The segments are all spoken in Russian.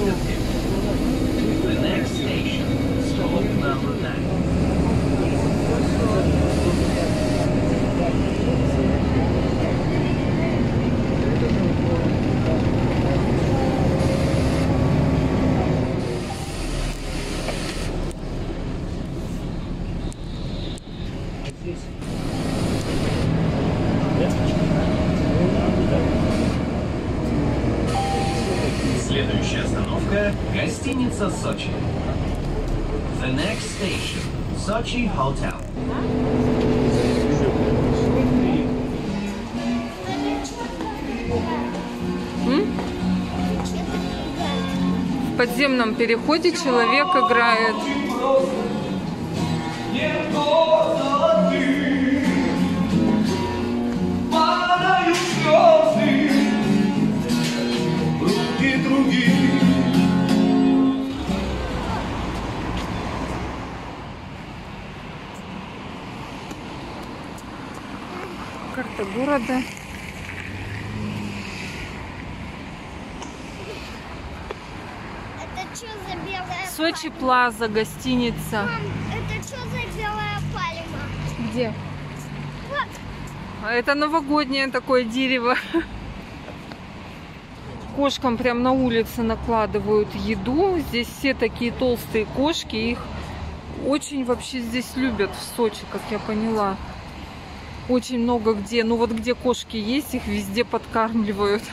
The next station, stop number 9. Следующая остановка – гостиница Сочи. The next station – Sochi Hotel. В подземном переходе человек играет. Карта города. Это что за белая Сочи Плаза, гостиница. Мам, это что за белая пальма? Где? Вот. А это новогоднее такое дерево. Кошкам прям на улице накладывают еду. Здесь все такие толстые кошки. Их очень вообще здесь любят в Сочи, как я поняла. Очень много где. Ну вот где кошки есть, их везде подкармливают.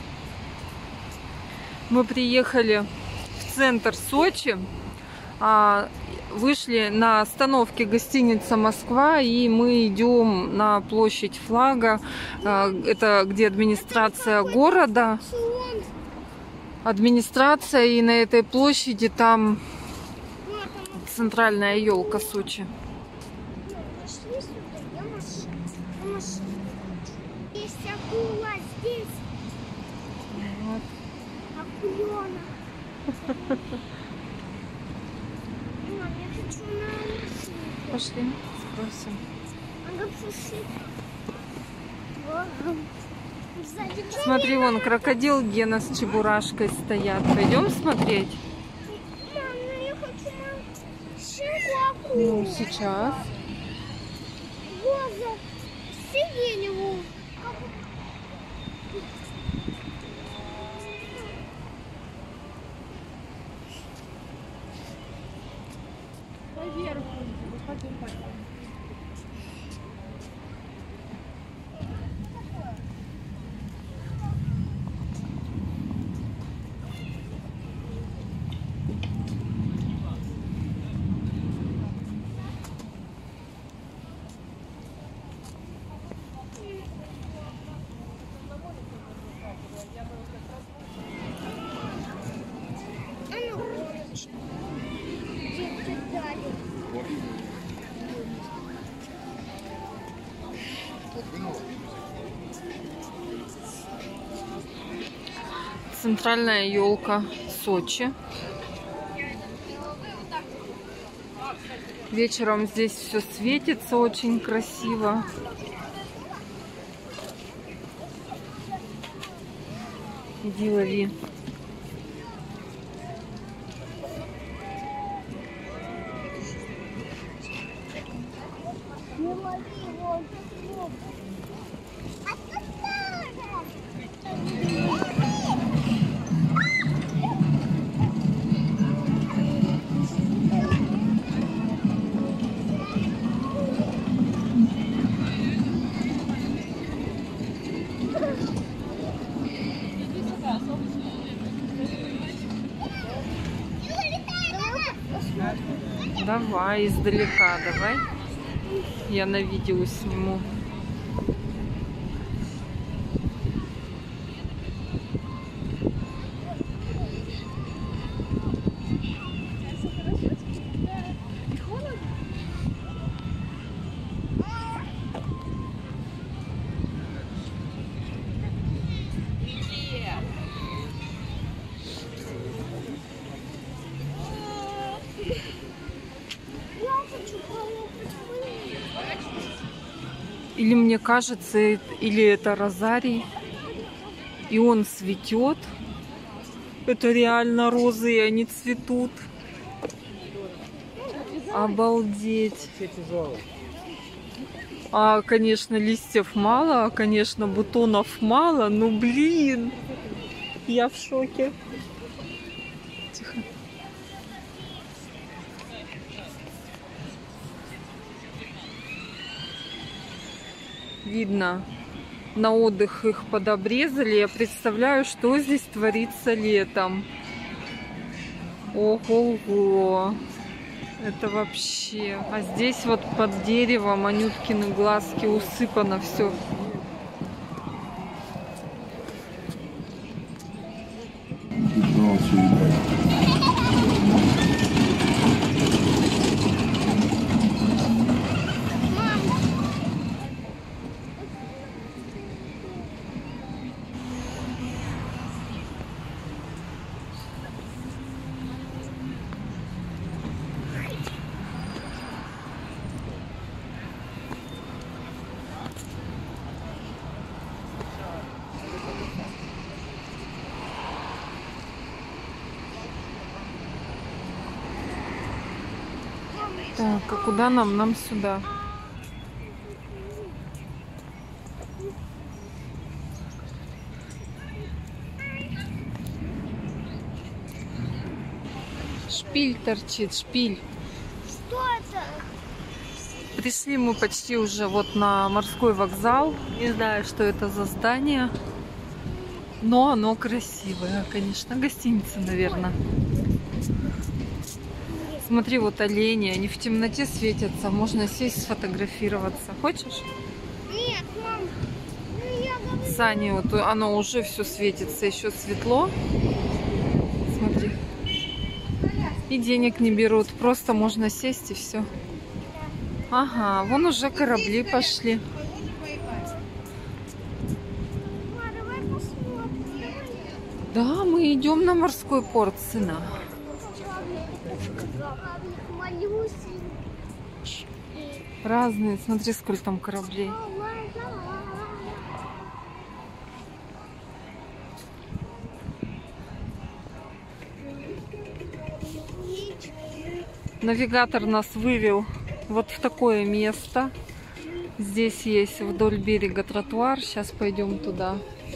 Мы приехали в центр Сочи. Вышли на остановке гостиница Москва, и мы идем на площадь Флага. Это где администрация города. Администрация, и на этой площади там центральная елка Сочи. Есть акула здесь. Вот. Акуленок. Мам, я хочу на машину. Пошли, спросим. Надо пушить. Сзади Смотри, вон крокодил Гена с чебурашкой стоят. Пойдем смотреть? Мам, ну я хочу на щенку акулу. Ну, сейчас. Воза, сиреневую. Поверху, пойдем. А ну, где дали? Центральная елка Сочи. Вечером здесь все светится очень красиво. Иди лови. Не лови его. А тут Давай, издалека, давай. Я на видео сниму. Или мне кажется, или это розарий, и он цветет. Это реально розы, и они цветут. Обалдеть. А, конечно, листьев мало, а, конечно, бутонов мало. Ну, блин, я в шоке. Тихо. Видно, на отдых их подобрезали. Я представляю, что здесь творится летом. Ого-го. Это вообще... А здесь вот под деревом Анюткины глазки усыпано все. Так, а куда нам? Нам сюда. Шпиль торчит, шпиль. Что это? Пришли мы почти уже вот на морской вокзал. Не знаю, что это за здание. Но оно красивое, конечно. Гостиница, наверное. Смотри, вот олени, они в темноте светятся. Можно сесть, сфотографироваться. Хочешь? Нет, мам. Ну, я говорю. Сани, вот оно уже все светится, еще светло. Смотри. И денег не берут, просто можно сесть и все. Ага, вон уже корабли пошли. Мама, давай посмотрим. Да, мы идем на морской порт, сына. Малюсенький. Разные, смотри, сколько там кораблей. Навигатор нас вывел вот в такое место. Здесь есть вдоль берега тротуар. Сейчас пойдем туда.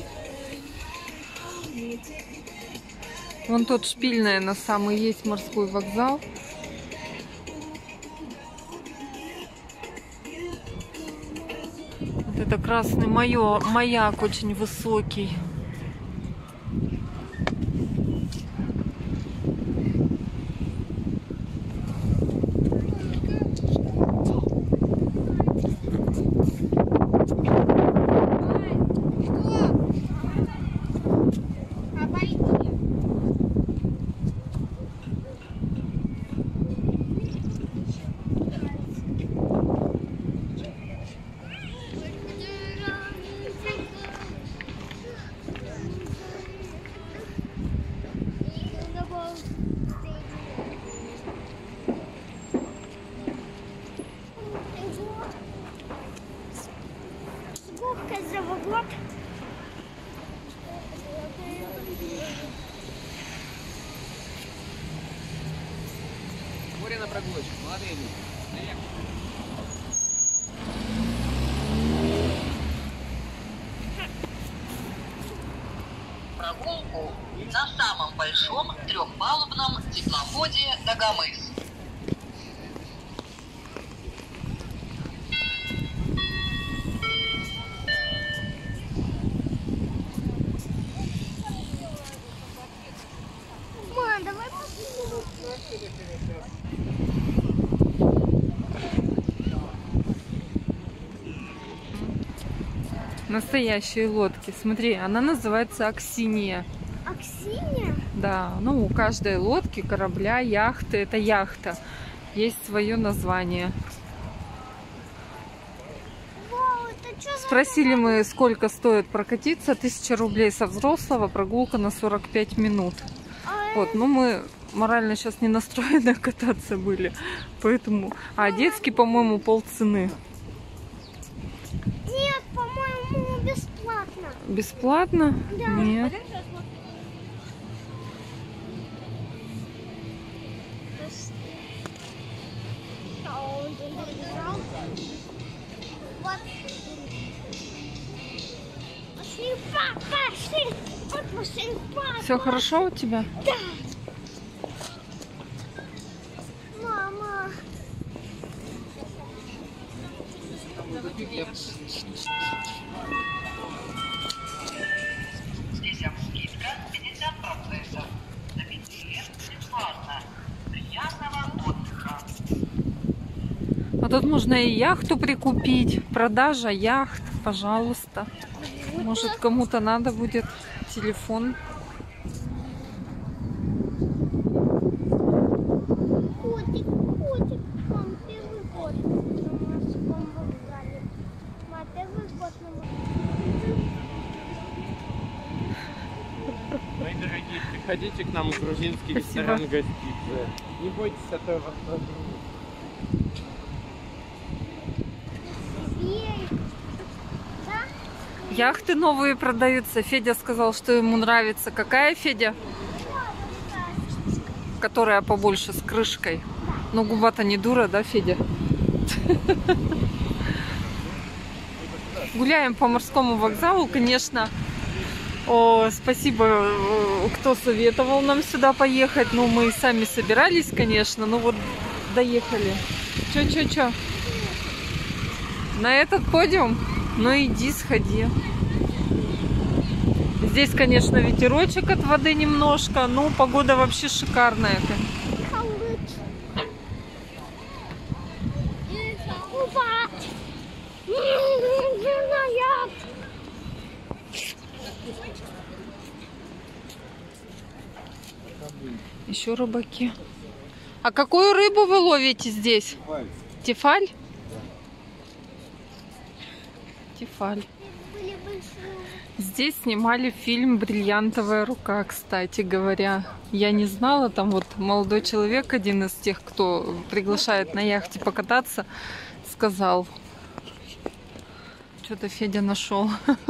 Вон тот шпиль, наверное, самый есть морской вокзал. Вот это красный маяк очень высокий. Море на прогулочку, молодые люди. Прогулку на самом большом трехпалубном теплоходе «Дагомыс». Мам, давай посмотрим. Настоящие лодки. Смотри, она называется Аксинья. Аксинья? Да, ну у каждой лодки, корабля, яхты, это яхта, есть свое название. Вау, это что за... Спросили мы, сколько стоит прокатиться. 1000 рублей со взрослого, прогулка на 45 минут. Вот, ну мы морально сейчас не настроены кататься были, поэтому... А детский, по-моему, полцены. Нет, по-моему, бесплатно. Бесплатно? Да. Нет. Вот. Пошли, папа, пошли. Вот пошли, папа. Все хорошо у тебя? Да. Мама. Здесь скидка 50%. За 5 лет бесплатно. Приятного отдыха. А тут можно и яхту прикупить. Продажа яхт, пожалуйста. Может, кому-то надо будет телефон. Котик, котик. Мам, первый год на морском вокзале. Мам, первый год на морском. Мои дорогие, приходите к нам в грузинский ресторан гостиницы. Не бойтесь, а то я вас тоже. Яхты новые продаются. Федя сказал, что ему нравится. Какая, Федя? Которая побольше, с крышкой. Но губа-то не дура, да, Федя? Гуляем по морскому вокзалу, конечно. О, спасибо, кто советовал нам сюда поехать. Ну, мы сами собирались, конечно. Ну, вот доехали. Чё? На этот подиум? Ну, иди, сходи. Здесь, конечно, ветерочек от воды немножко, но погода вообще шикарная. Еще рыбаки. А какую рыбу вы ловите здесь? Тефаль? Тефаль. Здесь снимали фильм «Бриллиантовая рука», кстати говоря. Я не знала, там вот молодой человек, один из тех, кто приглашает на яхте покататься, сказал. Что-то Федя нашел.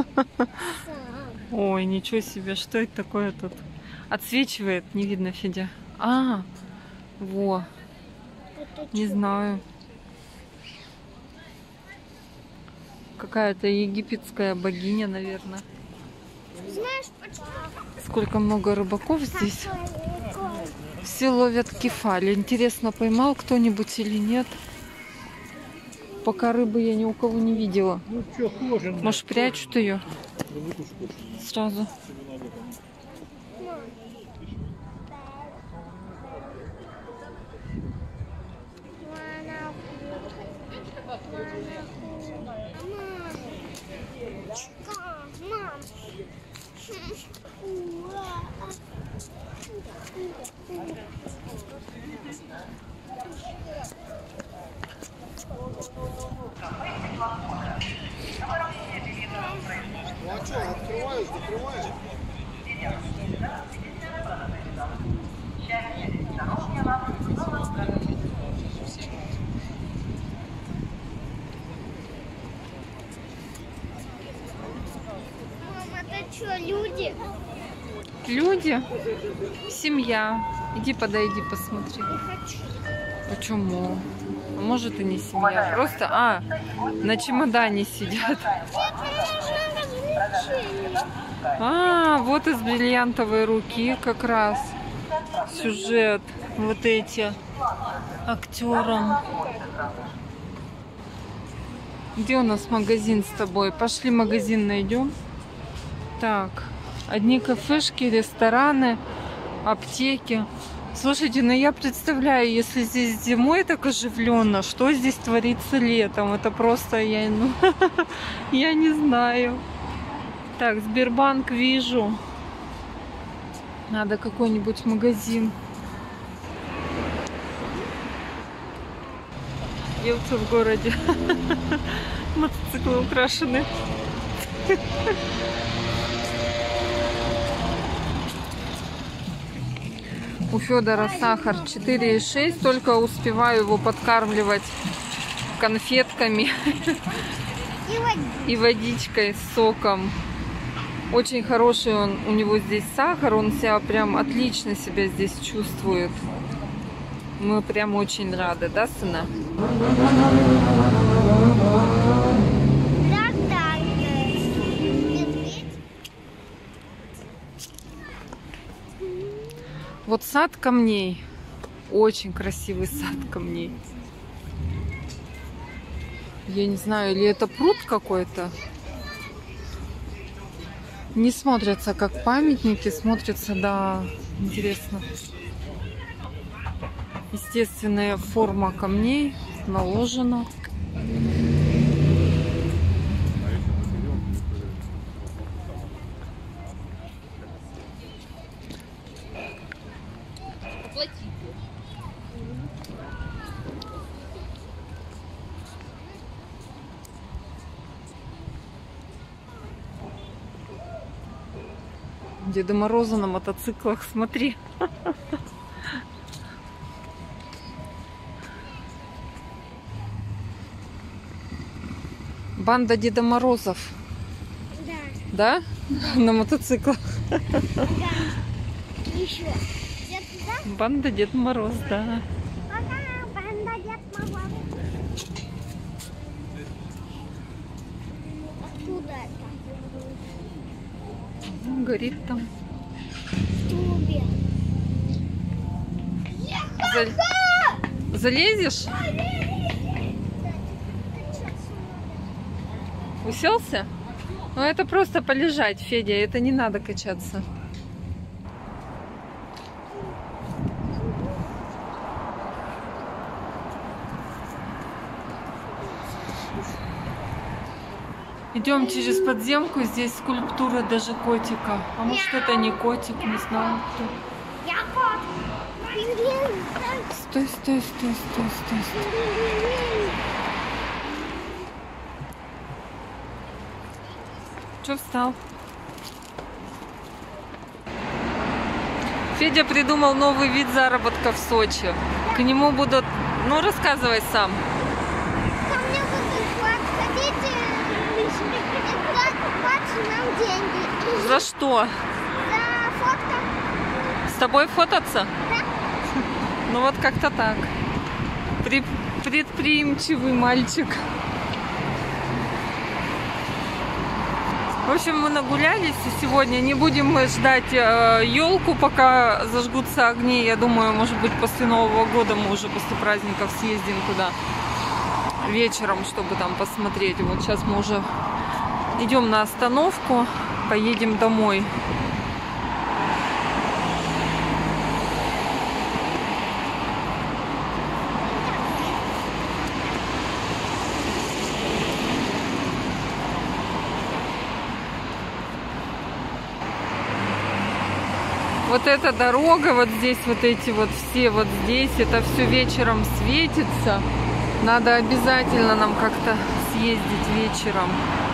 Ой, ничего себе, что это такое тут? Отсвечивает, не видно, Федя. А, во, не знаю. Какая-то египетская богиня, наверное. Знаешь, почему? Сколько много рыбаков здесь. Все ловят кефаль. Интересно, поймал кто-нибудь или нет? Пока рыбы я ни у кого не видела. Может, прячут ее? Сразу. Мам. Ну а что, открываешь, закрываешь? Мама, это что, люди? Люди? Семья. Иди подойди, посмотри. Не хочу. Почему? А может и не семья. Просто, на чемодане сидят. А, вот из бриллиантовой руки как раз сюжет. Вот эти актерам. Где у нас магазин с тобой? Пошли магазин найдем. Так, одни кафешки, рестораны, аптеки. Слушайте, ну я представляю, если здесь зимой так оживленно, что здесь творится летом? Это просто я не знаю. Так, Сбербанк вижу. Надо какой-нибудь магазин. Елцы в городе. Мотоциклы украшены. У Федора сахар 4,6. Только успеваю его подкармливать конфетками и водичкой с соком. Очень хороший у него здесь сахар. Он себя прям отлично себя здесь чувствует. Мы прям очень рады, да, сына? Медведь. Вот сад камней. Очень красивый сад камней. Я не знаю, или это пруд какой-то. Не смотрятся как памятники, смотрятся, да, интересно. Естественная форма камней наложена. Деда Мороза на мотоциклах, смотри. Банда Деда Морозов. Да. Да? На мотоциклах. Да. Еще. Где-то, да? Банда Дед Мороз, да. Ага, банда Дед Мороз. Откуда это? Горит там. В трубе. Залезешь? Уселся? Ну это просто полежать, Федя, это не надо качаться. Идем через подземку, здесь скульптура даже котика. А может это не котик, не знаю кто. Я кот. Стой, стой, стой, стой, стой, стой. Че встал? Федя придумал новый вид заработка в Сочи. К нему будут... Ну, рассказывай сам. Ко мне будут подходить и платить нам деньги. За что? За фотку. С тобой фототься? Да. Ну вот как-то так. Предприимчивый мальчик. В общем, мы нагулялись и сегодня. Не будем мы ждать елку, пока зажгутся огни. Я думаю, может быть, после Нового года мы уже после праздников съездим туда вечером, чтобы там посмотреть. Вот сейчас мы уже идем на остановку, поедем домой. Вот эта дорога, вот здесь вот эти вот все вот здесь, это все вечером светится. Надо обязательно нам как-то съездить вечером.